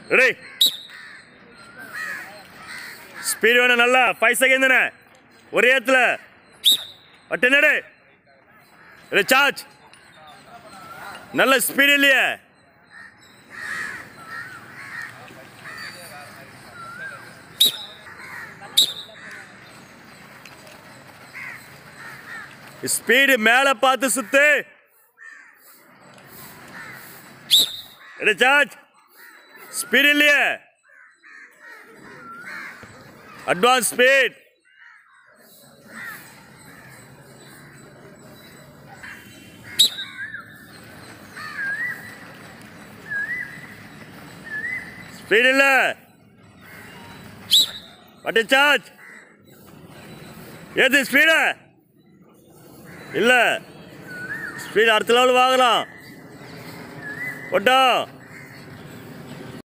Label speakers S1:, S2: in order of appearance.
S1: ready speed வேணும் நல்லா 5 second தானே ஒரே இடத்துல பட்டு நடு சார்ஜ் நல்ல ஸ்பீடு இல்லையே ஸ்பீடு மேல பார்த்து சுத்து சார்ஜ் ஸ்பீடு இல்லையே அட்வான்ஸ் ஸ்பீட் ஸ்பீட் இல்ல பட்டு சார்ஜ் ஏது ஸ்பீடு இல்ல ஸ்பீட் அடுத்த லெவல் வாங்கலாம் போட்டோம்